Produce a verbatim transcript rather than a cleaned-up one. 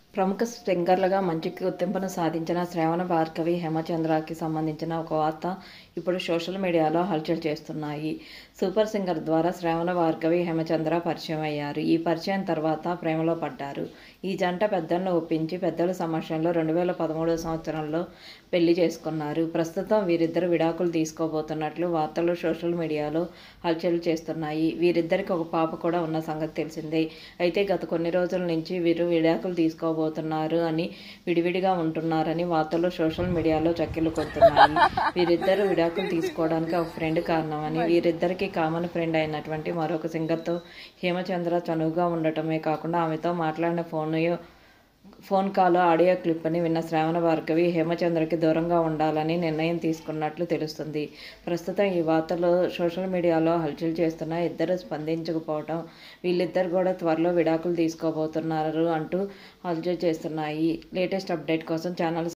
ప్రముఖ సింగర్లుగా మంచి గుర్తింపును సాధించిన శ్రావణ భార్గవి, హేమచంద్రకి సంబంధించిన ఒక వార్త ఇప్పుడు సోషల్ మీడియాలో హల్చల్ చేస్తున్నాయి. సూపర్ సింగర్ ద్వారా శ్రావణ భార్గవి, హేమచంద్ర పరిచయం అయ్యారు. ఈ పరిచయం తర్వాత ప్రేమలో పడ్డారు. ఈ జంట పెద్దలను ఒప్పించి పెద్దల సమక్షంలో రెండు వేల పదమూడవ సంవత్సరంలో పెళ్లి చేసుకున్నారు. ప్రస్తుతం వీరిద్దరు విడాకులు తీసుకోబోతున్నట్లు వార్తలు సోషల్ మీడియాలో హల్చల్ చేస్తున్నాయి. వీరిద్దరికి ఒక పాప కూడా ఉన్న సంగతి తెలిసిందే. అయితే గత కొన్ని రోజుల నుంచి వీరు విడాకులు తీసుకోబోతున్నారు అని, విడివిడిగా ఉంటున్నారని వార్తలు సోషల్ మీడియాలో చక్కెర్లు కొడుతున్నాయి. వీరిద్దరు విడాకులు తీసుకోవడానికి ఒక ఫ్రెండ్ కారణమని, వీరిద్దరికి కామన్ ఫ్రెండ్ అయినటువంటి మరొక సింగర్తో హేమచంద్ర చనువుగా ఉండటమే కాకుండా ఆమెతో మాట్లాడిన ఫోన్ ఫోన్ కాల్ ఆడియో క్లిప్ని విన్న శ్రావణ భార్గవి హేమచంద్రకి దూరంగా ఉండాలని నిర్ణయం తీసుకున్నట్లు తెలుస్తుంది. ప్రస్తుతం ఈ వార్తలు సోషల్ మీడియాలో హల్చల్ చేస్తున్న ఇద్దరు స్పందించకపోవడం, వీళ్ళిద్దరు కూడా త్వరలో విడాకులు తీసుకోబోతున్నారు అంటూ హల్చల్ చేస్తున్నాయి. లేటెస్ట్ అప్డేట్ కోసం ఛానల్